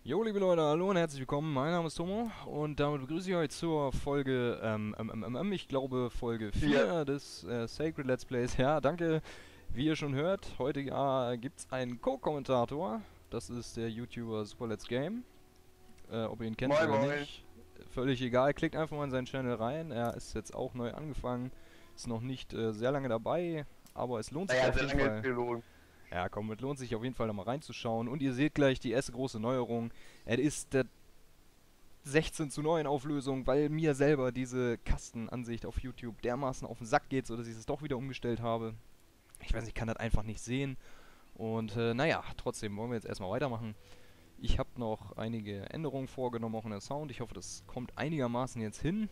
Jo, liebe Leute, hallo und herzlich willkommen. Mein Name ist Tomo und damit begrüße ich euch zur Folge, ich glaube Folge Ja, 4 des Sacred Let's Plays. Ja, danke. Wie ihr schon hört, heute gibt es einen Co-Kommentator. Das ist der YouTuber Super Let's Game. Ob ihr ihn kennt moin oder moin. nicht, völlig egal. Klickt einfach mal in seinen Channel rein. Er ist jetzt auch neu angefangen. Ist noch nicht sehr lange dabei, aber es lohnt sich Naja, auf sehr jeden lange ist Fall. gelogen. Ja, komm, es lohnt sich auf jeden Fall da mal reinzuschauen. Und ihr seht gleich die erste große Neuerung. Es ist der 16:9 Auflösung, weil mir selber diese Kastenansicht auf YouTube dermaßen auf den Sack geht, sodass ich es doch wieder umgestellt habe. Ich weiß, ich kann das einfach nicht sehen. Und naja, trotzdem wollen wir jetzt erstmal weitermachen. Ich habe noch einige Änderungen vorgenommen, auch in der Sound. Ich hoffe, das kommt einigermaßen jetzt hin.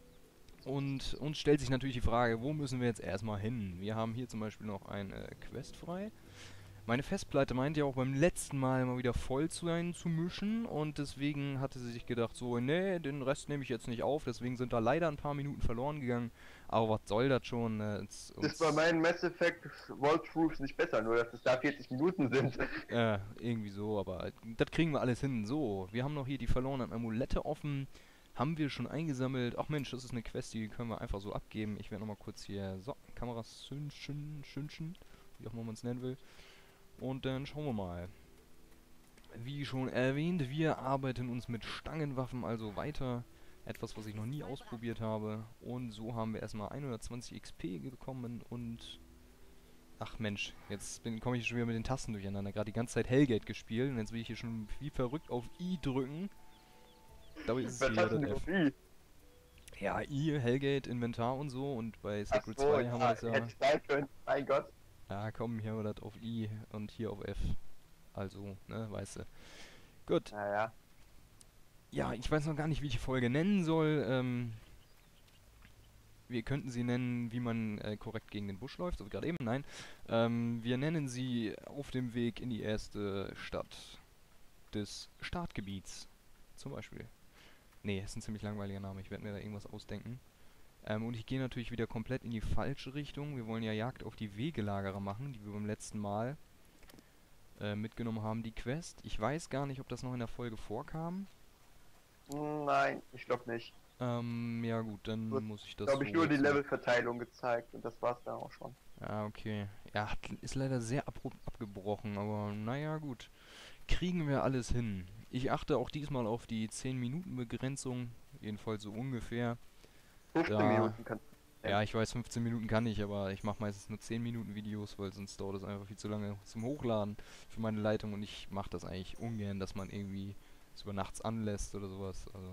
Und uns stellt sich natürlich die Frage, wo müssen wir jetzt erstmal hin? Wir haben hier zum Beispiel noch eine Quest frei. Meine Festplatte meinte ja auch beim letzten Mal wieder voll zu sein zu mischen und deswegen hatte sie sich gedacht so, nee, den Rest nehme ich jetzt nicht auf, deswegen sind da leider ein paar Minuten verloren gegangen. Aber was soll das schon? Das ist bei meinen Mass Effect Walkthroughs nicht besser, nur dass es da 40 Minuten sind. Irgendwie so, aber das kriegen wir alles hin. So, wir haben noch hier die verlorenen Amulette offen. Haben wir schon eingesammelt. Ach Mensch, das ist eine Quest, die können wir einfach so abgeben. Ich werde nochmal kurz hier, so, Kameras schünchen, wie auch immer man es nennen will. Und dann schauen wir mal. Wie schon erwähnt, wir arbeiten uns mit Stangenwaffen also weiter. Etwas, was ich noch nie ausprobiert habe. Und so haben wir erstmal 120 XP bekommen und... Ach Mensch, jetzt komme ich schon wieder mit den Tasten durcheinander. Gerade die ganze Zeit Hellgate gespielt und jetzt will ich hier schon wie verrückt auf I drücken. Dabei ist es Was hier hast du das denn F. auf I? Ja, I, Hellgate, Inventar und so. Und bei Ach Sacred so, 2 haben wir ja, das hätte ja... ich sein können. Mein Gott. Ja, komm, hier haben wir das auf I und hier auf F. Also, ne, weißt du. Gut. Naja. Ja, ich weiß noch gar nicht, wie ich die Folge nennen soll. Wir könnten sie nennen, wie man korrekt gegen den Busch läuft, also gerade eben, nein. Wir nennen sie auf dem Weg in die erste Stadt des Startgebiets. Zum Beispiel. Nee, ist ein ziemlich langweiliger Name, ich werde mir da irgendwas ausdenken. Und ich gehe natürlich wieder komplett in die falsche Richtung. Wir wollen ja Jagd auf die Wegelagerer machen, die wir beim letzten Mal mitgenommen haben, die Quest. Ich weiß gar nicht, ob das noch in der Folge vorkam. Nein, ich glaube nicht. Ja gut, dann Du hast, muss ich das glaube ich, so nur die jetzt mal. Levelverteilung gezeigt und das war's dann auch schon. Ah, okay. Ja, ist leider sehr abrupt abgebrochen, aber naja, gut. Kriegen wir alles hin. Ich achte auch diesmal auf die 10-Minuten-Begrenzung, jedenfalls so ungefähr. 15 Da, Minuten kannst du ja, nennen. ich weiß, 15 Minuten kann ich, aber ich mache meistens nur 10 Minuten Videos, weil sonst dauert es einfach viel zu lange zum Hochladen für meine Leitung und ich mache das eigentlich ungern, dass man irgendwie es über nachts anlässt oder sowas. Also.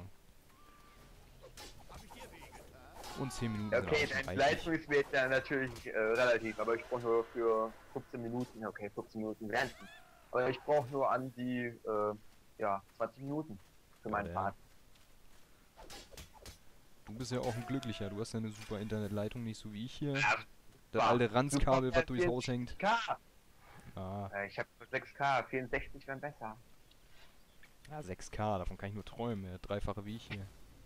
Und 10 Minuten Ja, sind auch okay, schon dein reichlich. Leistung ist mir jetzt ja natürlich relativ, aber ich brauche nur für 15 Minuten, okay, 15 Minuten wären aber ich brauche nur an die, ja, 20 Minuten für Ja, meinen ja. Part. Du bist ja auch ein Glücklicher. Du hast ja eine super Internetleitung, nicht so wie ich hier. Ja, Das super. alte Super Ranzkabel, was durchs Haus hängt. 64K. Ah, Ich habe 6K, 64 wären besser. ja, 6K, davon kann ich nur träumen. Ja, dreifache wie ich hier.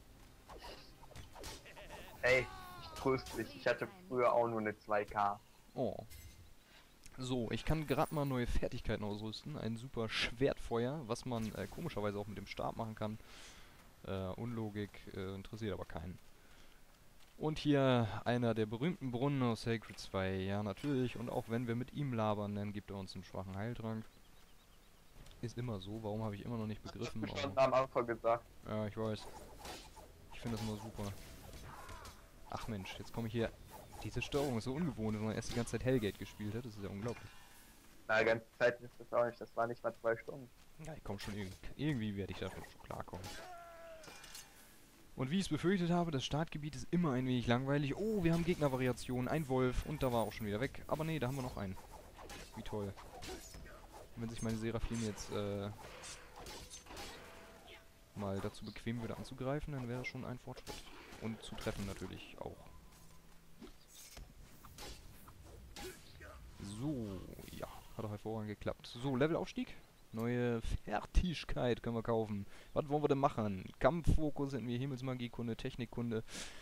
Ey, ich tröste dich. Ich hatte früher auch nur eine 2K. Oh. So, ich kann gerade mal neue Fertigkeiten ausrüsten. Ein super Schwertfeuer, was man komischerweise auch mit dem Stab machen kann. Unlogik, interessiert aber keinen. Und hier einer der berühmten Brunnen aus Sacred 2. Ja, natürlich. Und auch wenn wir mit ihm labern, dann gibt er uns einen schwachen Heiltrank. Ist immer so. Warum habe ich immer noch nicht Das hast begriffen, du aber... schon am Anfang gesagt. Ja, ich weiß. Ich finde das immer super. Ach Mensch, jetzt komme ich hier... Diese Steuerung ist so ungewohnt, wenn man erst die ganze Zeit Hellgate gespielt hat. Das ist ja unglaublich. Na, die ganze Zeit ist das auch nicht. Das war nicht mal 2 Stunden. Ja, ich komme schon irgendwie... Irgendwie werde ich dafür schon klarkommen. Und wie ich es befürchtet habe, das Startgebiet ist immer ein wenig langweilig. Oh, wir haben Gegnervariationen. Ein Wolf und da war auch schon wieder weg. Aber nee, da haben wir noch einen. Wie toll. Und wenn sich meine Seraphim jetzt mal dazu bequemen würde anzugreifen, dann wäre das schon ein Fortschritt. Und zu treffen natürlich auch. So, ja, hat auch hervorragend geklappt. So, Levelaufstieg. Neue Fertigkeit können wir kaufen. Was wollen wir denn machen? Kampffokus hätten wir, Himmelsmagiekunde, Technikkunde.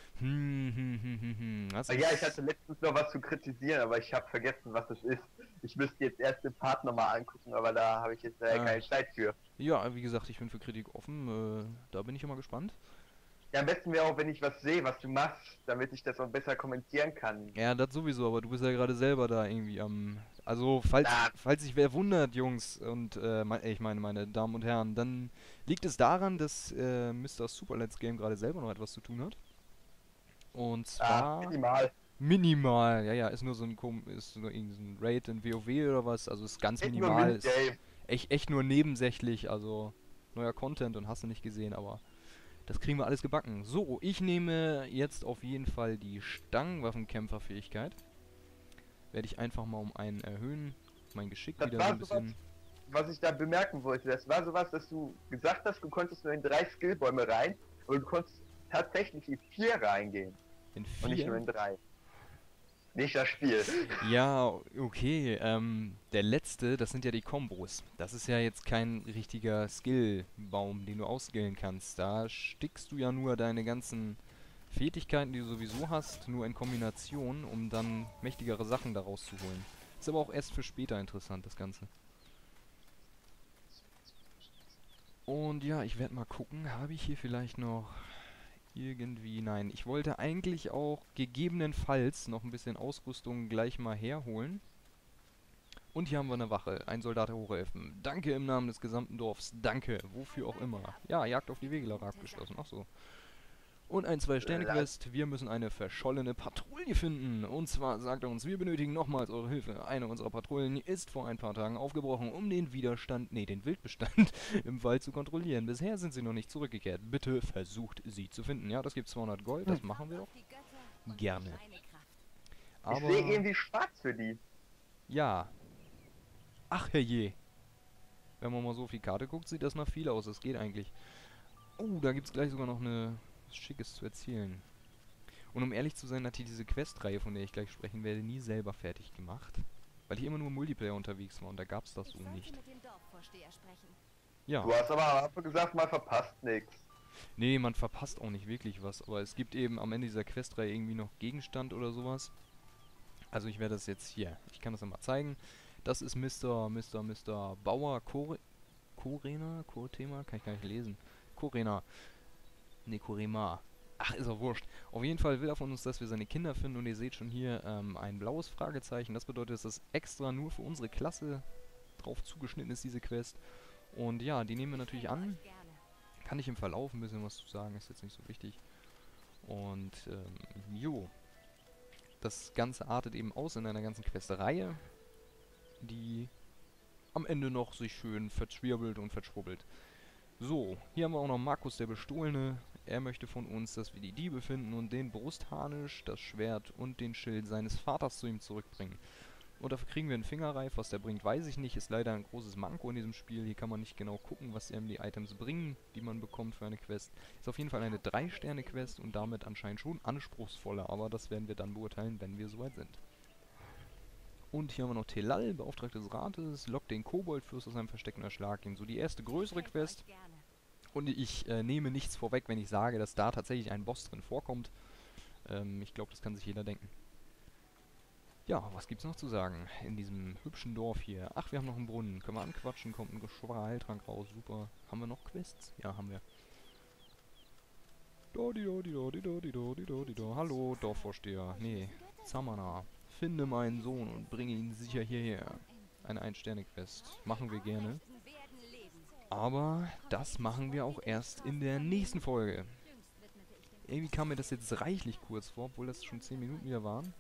Was Ja, ich ist... hatte letztens noch was zu kritisieren, aber ich habe vergessen, was es ist. Ich müsste jetzt erst den Part nochmal angucken, aber da habe ich jetzt Ah, keine Zeit für. Ja, wie gesagt, ich bin für Kritik offen. Da bin ich immer gespannt. Ja, am besten wäre auch, wenn ich was sehe, was du machst, damit ich das auch besser kommentieren kann. Ja, das sowieso, aber du bist ja gerade selber da irgendwie am. Also, Na, falls sich wer wundert, Jungs und ich meine, meine Damen und Herren, dann liegt es daran, dass Mr. Super Let's Game gerade selber noch etwas zu tun hat. Und zwar minimal. minimal. Ja, ja, ist nur so ein ist nur irgend so ein Raid in WoW oder was, also ist ganz Ist nur ein minimal, ist Minigame. echt nur nebensächlich, also neuer Content und hast du nicht gesehen, aber das kriegen wir alles gebacken. So, ich nehme jetzt auf jeden Fall die Stangenwaffenkämpferfähigkeit. Werde ich einfach mal um einen erhöhen. Mein Geschick Das wieder so war ein sowas, bisschen. was ich da bemerken wollte. Das war sowas, dass du gesagt hast, du konntest nur in 3 Skillbäume rein, aber du konntest tatsächlich in 4 reingehen In und nicht nur 4. in 3. Nicht das Spiel. Ja, okay. Der letzte, das sind ja die Kombos. Das ist ja jetzt kein richtiger Skillbaum, den du ausskillen kannst. Da stickst du ja nur deine ganzen Fähigkeiten, die du sowieso hast, nur in Kombination, um dann mächtigere Sachen daraus zu holen. Ist aber auch erst für später interessant, das Ganze. Und ja, ich werde mal gucken, habe ich hier vielleicht noch irgendwie... Nein, ich wollte eigentlich auch gegebenenfalls noch ein bisschen Ausrüstung gleich mal herholen. Und hier haben wir eine Wache, ein Soldat der Hochelfen. Danke im Namen des gesamten Dorfs, danke, wofür auch immer. Ja, Jagd auf die Wegeler abgeschlossen, ach so. Und ein La- 2-Sterne-Quest, wir müssen eine verschollene Patrouille finden. Und zwar sagt er uns, wir benötigen nochmals eure Hilfe. Eine unserer Patrouillen ist vor ein paar Tagen aufgebrochen, um den den Wildbestand im Wald zu kontrollieren. Bisher sind sie noch nicht zurückgekehrt. Bitte versucht sie zu finden. Ja, das gibt 200 Gold, das machen wir doch gerne. Ich sehe Aber, irgendwie schwarz für die. ja, ach herrje. Wenn man mal so auf die Karte guckt, sieht das nach viel aus. Das geht eigentlich. Oh, da gibt es gleich sogar noch was Schickes zu erzählen. Und um ehrlich zu sein, hat die diese Questreihe, von der ich gleich sprechen werde, nie selber fertig gemacht. Weil ich immer nur im Multiplayer unterwegs war und da gab es das so nicht. Ja. Du hast aber am Anfang gesagt, mal verpasst nix. Nee, man verpasst auch nicht wirklich was. Aber es gibt eben am Ende dieser Questreihe irgendwie noch Gegenstand oder sowas. Also ich werde das jetzt hier. Ich kann das ja mal zeigen. Das ist Mr. Bauer Korena? Korthema? Kann ich gar nicht lesen. Korena. Ne, Korema. Ach, ist auch wurscht. Auf jeden Fall will er von uns, dass wir seine Kinder finden. Und ihr seht schon hier ein blaues Fragezeichen. Das bedeutet, dass das extra nur für unsere Klasse drauf zugeschnitten ist, diese Quest. Und ja, die nehmen wir natürlich an. Kann ich im Verlauf ein bisschen was zu sagen, ist jetzt nicht so wichtig. Und, jo. Das Ganze artet eben aus in einer ganzen Questreihe, die am Ende noch sich schön verzwirbelt und verschwubbelt. So, hier haben wir auch noch Markus der Bestohlene. Er möchte von uns, dass wir die Diebe finden und den Brustharnisch, das Schwert und den Schild seines Vaters zu ihm zurückbringen. Und dafür kriegen wir einen Fingerreif. Was der bringt, weiß ich nicht. Ist leider ein großes Manko in diesem Spiel. Hier kann man nicht genau gucken, was die Items bringen, die man bekommt für eine Quest. Ist auf jeden Fall eine 3-Sterne-Quest und damit anscheinend schon anspruchsvoller. Aber das werden wir dann beurteilen, wenn wir soweit sind. Und hier haben wir noch Telal, Beauftragter des Rates, lockt den Koboldfürst aus seinem Versteck und erschlagt ihn. So die erste größere Quest. Und ich nehme nichts vorweg, wenn ich sage, dass da tatsächlich ein Boss drin vorkommt. Ich glaube, das kann sich jeder denken. Ja, was gibt's noch zu sagen in diesem hübschen Dorf hier? Ach, wir haben noch einen Brunnen. Können wir anquatschen, kommt ein geschwollener Heiltrank raus. Super. Haben wir noch Quests? Ja, haben wir. Hallo, Dorfvorsteher. Nee, Zamana. Finde meinen Sohn und bringe ihn sicher hierher. Eine 1-Sterne-Quest. Machen wir gerne. Aber das machen wir auch erst in der nächsten Folge. Irgendwie kam mir das jetzt reichlich kurz vor, obwohl das schon 10 Minuten wieder waren.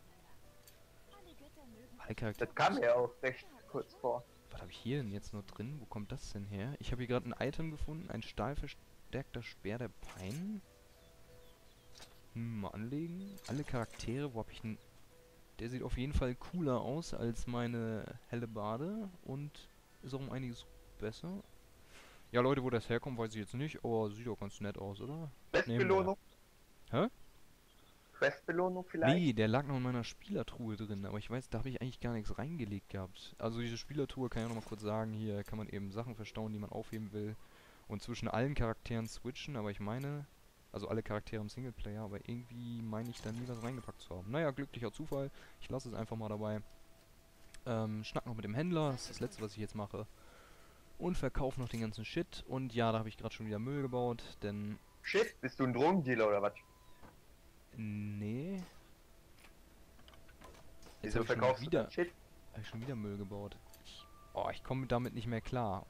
Alle Charaktere. Das kam mir auch recht kurz vor. Was habe ich hier denn jetzt noch drin? Wo kommt das denn her? Ich habe hier gerade ein Item gefunden. Ein stahlverstärkter Speer der Pein. Mal anlegen. Alle Charaktere. Wo habe ich denn... Der sieht auf jeden Fall cooler aus als meine Hellebarde. Und ist auch um einiges besser. Ja, Leute, wo das herkommt, weiß ich jetzt nicht. Aber sieht auch ganz nett aus, oder? Nehmen wir. Questbelohnung? Hä? Questbelohnung vielleicht? Nee, der lag noch in meiner Spielertruhe drin, aber ich weiß, da habe ich eigentlich gar nichts reingelegt gehabt. Also diese Spielertruhe, kann ich auch noch mal kurz sagen, hier kann man eben Sachen verstauen, die man aufheben will. Und zwischen allen Charakteren switchen, aber ich meine, also alle Charaktere im Singleplayer, aber irgendwie meine ich da nie was reingepackt zu haben. Naja, glücklicher Zufall, ich lasse es einfach mal dabei. Schnack noch mit dem Händler, das ist das letzte, was ich jetzt mache. und verkaufe noch den ganzen Shit. Und ja, da habe ich gerade schon wieder Müll gebaut, denn... Shit, bist du ein Drogendealer oder was? Nee. Jetzt Wieso habe ich verkaufst du wieder... dann Shit? Habe ich schon wieder Müll gebaut. Ich komme damit nicht mehr klar.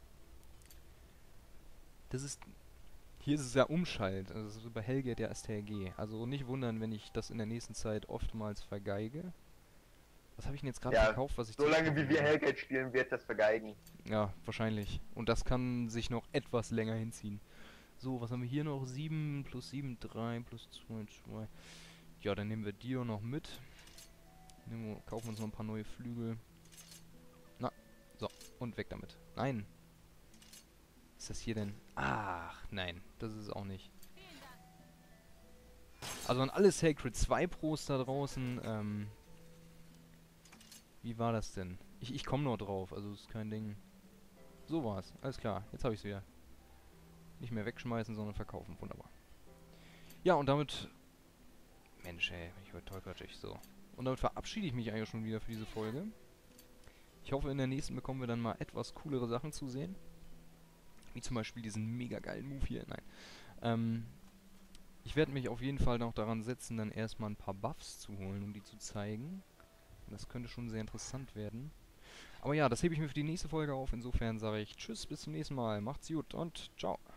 Das ist... Hier ist es ja Umschalt. Also das ist bei Hellgate ja STRG. Also nicht wundern, wenn ich das in der nächsten Zeit oftmals vergeige. Was habe ich denn jetzt gerade Ja, verkauft, was ich solange wie wir habe? Hellgate spielen, wird das vergeigen. Ja, wahrscheinlich. Und das kann sich noch etwas länger hinziehen. So, was haben wir hier noch? 7 plus 7, 3 plus 2, 2. Ja, dann nehmen wir die auch noch mit. Kaufen uns noch ein paar neue Flügel. Na, so, und weg damit. Nein. Was ist das hier denn? Ach, nein, das ist es auch nicht. Also an alle Sacred 2 Pros da draußen, wie war das denn? Ich komme noch drauf, also ist kein Ding. So war's, alles klar, jetzt habe ich es wieder. Nicht mehr wegschmeißen, sondern verkaufen, wunderbar. Ja, und damit... Mensch, ey, bin ich heute tollpatschig, so. Und damit verabschiede ich mich eigentlich schon wieder für diese Folge. Ich hoffe, in der nächsten bekommen wir dann mal etwas coolere Sachen zu sehen. Wie zum Beispiel diesen mega geilen Move hier. Nein. Ich werde mich auf jeden Fall noch daran setzen, dann erstmal ein paar Buffs zu holen, um die zu zeigen. Das könnte schon sehr interessant werden. Aber ja, das hebe ich mir für die nächste Folge auf. Insofern sage ich Tschüss, bis zum nächsten Mal. Macht's gut und ciao.